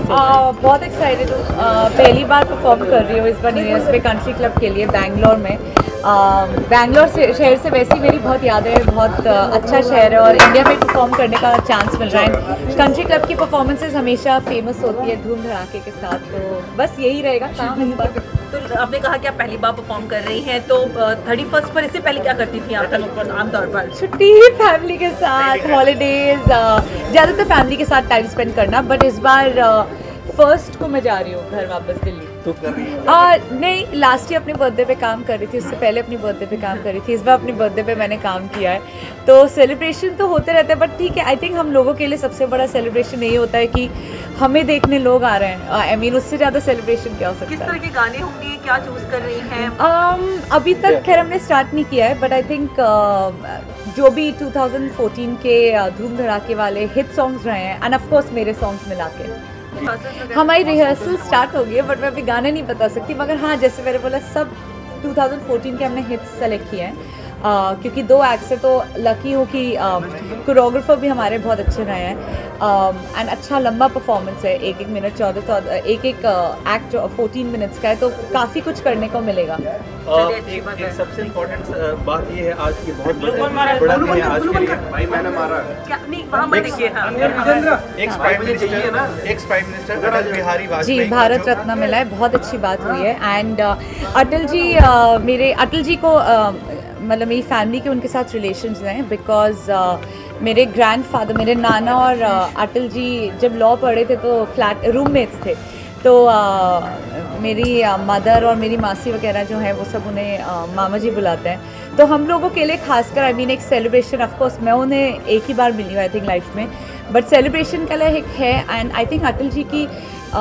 बहुत एक्साइटेड हूँ। पहली बार परफॉर्म कर रही हूँ इस बार न्यू ईयर्स पे कंट्री क्लब के लिए बैंगलोर में। बैंगलोर शहर से वैसे ही मेरी बहुत यादें हैं, बहुत अच्छा शहर है और इंडिया में परफॉर्म करने का चांस मिल रहा है। कंट्री क्लब की परफॉर्मेंसेज हमेशा फेमस होती है धूम धड़ाके के साथ, तो बस यही रहेगा काम इस बार। तो आपने कहा कि आप पहली बार परफॉर्म कर रही हैं, तो 31st पर इससे पहले क्या करती थी आप आमतौर पर? छुट्टी, फैमिली के साथ, हॉलीडेज, ज़्यादातर फैमिली के साथ टाइम स्पेंड करना। बट इस बार फर्स्ट को मैं जा रही हूँ घर वापस दिल्ली। तो कर रही है? नहीं, लास्ट ईयर अपने बर्थडे पे काम कर रही थी, उससे पहले अपनी बर्थडे पे काम कर रही थी। इस बार अपनी बर्थडे पे मैंने काम किया है, तो सेलिब्रेशन तो होते रहते हैं। बट ठीक है, आई थिंक हम लोगों के लिए सबसे बड़ा सेलिब्रेशन यही होता है कि हमें देखने लोग आ रहे हैं। आई मीन उससे ज़्यादा सेलिब्रेशन क्या हो सकता है? किस तरह के गाने होंगे, क्या चूज कर रही हैं? अभी तक खैर हमने स्टार्ट नहीं किया है, बट आई थिंक जो भी 2014 के धूम धड़ाके वाले हिट सॉन्ग्स रहे हैं एंड ऑफ कोर्स मेरे सॉन्ग्स मिला के हमारी रिहर्सल स्टार्ट हो गई है। बट मैं अभी गाने नहीं बता सकती, मगर हाँ, जैसे मैंने बोला सब 2014 के हमने हिट्स सेलेक्ट किए हैं। क्योंकि 2 एक्ट से तो लकी हूँ कि कोरियोग्राफर भी हमारे बहुत अच्छे रहे हैं एंड अच्छा लंबा परफॉर्मेंस है, 1-1 मिनट 14 एक एक्ट 14 मिनट्स का है, तो काफ़ी कुछ करने को मिलेगा। एक सबसे इम्पोर्टेंट बात ये है आज की, बहुत बड़ा दिन है आज के लिए। भाई मैंने मारा क्या नहीं, वहाँ मत देखिए। Ex prime minister Atal Bihari Vajpayee ji, Bharat Ratna मिला है, बहुत अच्छी बात हुई है। एंड अटल जी, मेरे अटल जी को मतलब मेरी फैमिली के उनके साथ रिलेशंस हैं, बिकॉज मेरे ग्रैंडफादर, मेरे नाना और अटल जी जब लॉ पढ़े थे तो फ्लैट रूममेट्स थे, तो मेरी मदर और मेरी मासी वगैरह जो है वो सब उन्हें मामा जी बुलाते हैं। तो हम लोगों के लिए खासकर आई मीन एक सेलिब्रेशन, ऑफ कोर्स मैं उन्हें एक ही बार मिली हूँ आई थिंक लाइफ में, बट सेलिब्रेशन के लिए एक है। And I think Atal ji की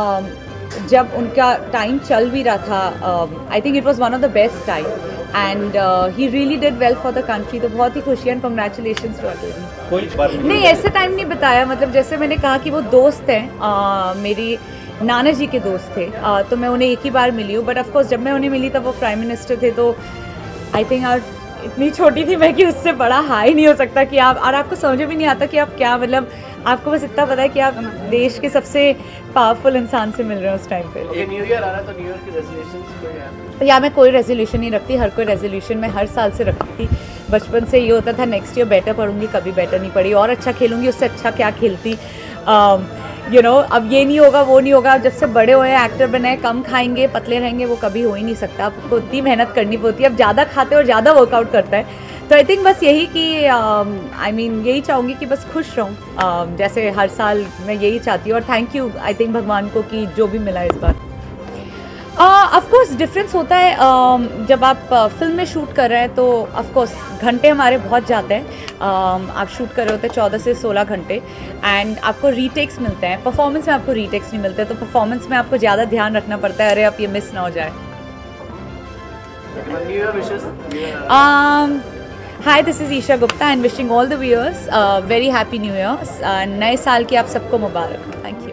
जब उनका टाइम चल भी रहा था, I think it was one of the best time and he really did well for the country. तो बहुत ही खुशी and congratulations to Atal ji. नहीं, ऐसे टाइम नहीं बताया, मतलब जैसे मैंने कहा कि वो दोस्त हैं, मेरी नाना जी के दोस्त थे, तो मैं उन्हें एक ही बार मिली हूँ। बट ऑफ कोर्स जब मैं उन्हें मिली तब वो प्राइम मिनिस्टर थे, तो आई थिंक इतनी छोटी थी मैं कि उससे बड़ा हाई नहीं हो सकता कि आप, और आपको समझ में नहीं आता कि आप क्या, मतलब आपको बस इतना पता है कि आप देश के सबसे पावरफुल इंसान से मिल रहे हो उस टाइम पे। न्यू ईयर आ रहा है, तो न्यू ईयर की रेजोल्यूशंस कोई है? या मैं कोई रेजोल्यूशन नहीं रखती, हर कोई रेजोल्यूशन मैं हर साल से रखती थी। बचपन से ये होता था नेक्स्ट ईयर बेटर पढ़ूंगी, कभी बेटर नहीं पढ़ी, और अच्छा खेलूंगी, उससे अच्छा क्या खेलती, यू नो। अब ये नहीं होगा, वो नहीं होगा। जब से बड़े हुए एक्टर बने, कम खाएंगे पतले रहेंगे, वो कभी हो ही नहीं सकता। आपको इतनी मेहनत करनी पड़ती है, अब ज़्यादा खाते और ज़्यादा वर्कआउट करता है। तो आई थिंक बस यही कि आई मीन यही चाहूँगी कि बस खुश रहूँ, जैसे हर साल मैं यही चाहती हूँ। और थैंक यू आई थिंक भगवान को कि जो भी मिला इस बार। ऑफ कोर्स डिफरेंस होता है, जब आप फिल्म में शूट कर रहे हैं तो ऑफ कोर्स घंटे हमारे बहुत जाते हैं। आप शूट कर रहे होते हैं 14 से 16 घंटे एंड आपको रीटेक्स मिलते हैं। परफॉर्मेंस में आपको रीटेक्स नहीं मिलते, तो परफॉर्मेंस में आपको ज़्यादा ध्यान रखना पड़ता है, अरे आप ये मिस ना हो जाए। Hi, this is Isha Gupta and wishing all the viewers very happy new year. नए साल की आप सबको मुबारक। Thank you.